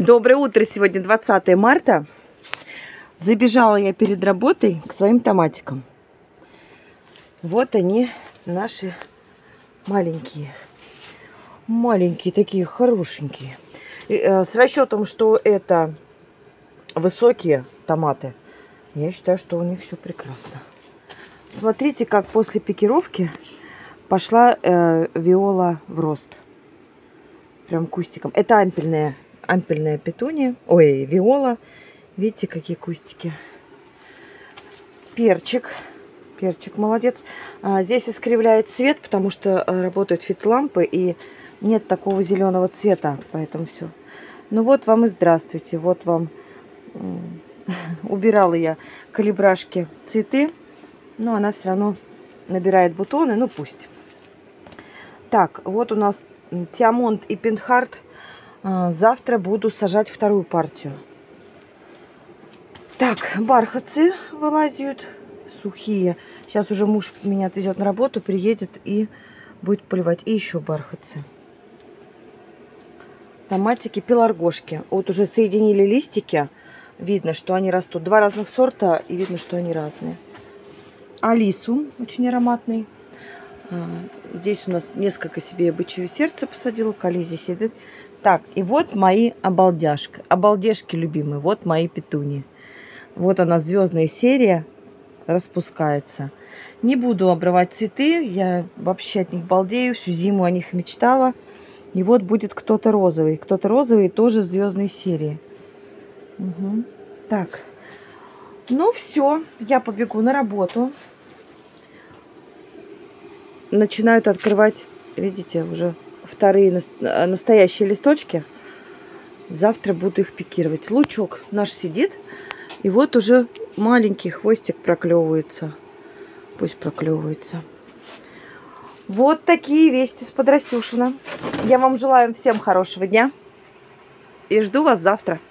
Доброе утро! Сегодня 20 марта. Забежала я перед работой к своим томатикам. Вот они, наши маленькие. Маленькие такие, хорошенькие. С расчетом, что это высокие томаты, я считаю, что у них все прекрасно. Смотрите, как после пикировки пошла виола в рост. Прям кустиком. Это ампельная петуния. Ой, виола. Видите, какие кустики. Перчик. Перчик молодец. Здесь искривляет цвет, потому что работают фитолампы и нет такого зеленого цвета. Поэтому все. Ну вот вам и здравствуйте. Вот вам. Убирала я калибрашки цветы. Но она все равно набирает бутоны. Ну пусть. Так, вот у нас Тиамонт и Пентхарт. Завтра буду сажать вторую партию. Так, бархатцы вылазят сухие. Сейчас уже муж меня отвезет на работу, приедет и будет поливать. И еще бархатцы. Томатики, пеларгошки. Вот уже соединили листики. Видно, что они растут. Два разных сорта и видно, что они разные. Алису, очень ароматный. Здесь у нас несколько себе бычье сердце посадила. Кали здесь сидит. Так, и вот мои обалдяшки. Обалдежки любимые. Вот мои петунии. Вот она, звездная серия, распускается. Не буду обрывать цветы. Я вообще от них балдею. Всю зиму о них мечтала. И вот будет кто-то розовый. Кто-то розовый тоже звездной серии. Угу. Так. Ну все. Я побегу на работу. Начинают открывать, видите, уже вторые настоящие листочки. Завтра буду их пикировать. Лучок наш сидит. И вот уже маленький хвостик проклевывается. Пусть проклевывается. Вот такие вести с Подрастюшина. Я вам желаю всем хорошего дня. И жду вас завтра.